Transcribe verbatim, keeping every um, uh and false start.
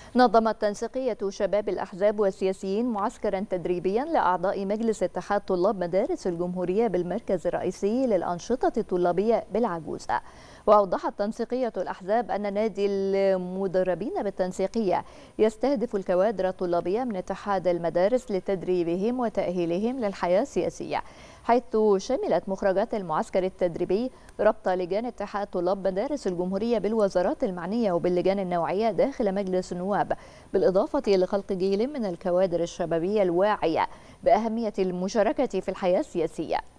نظمت تنسيقية شباب الأحزاب والسياسيين معسكرا تدريبيا لأعضاء مجلس اتحاد طلاب مدارس الجمهورية بالمركز الرئيسي للأنشطة الطلابية بالعجوزة. وأوضحت تنسيقية الأحزاب أن نادي المدربين بالتنسيقية يستهدف الكوادر الطلابية من اتحاد المدارس لتدريبهم وتأهيلهم للحياة السياسية، حيث شملت مخرجات المعسكر التدريبي ربط لجان اتحاد طلاب مدارس الجمهورية بالوزارات المعنية وباللجان النوعية داخل مجلس النواب، بالإضافة لخلق جيل من الكوادر الشبابية الواعية بأهمية المشاركة في الحياة السياسية.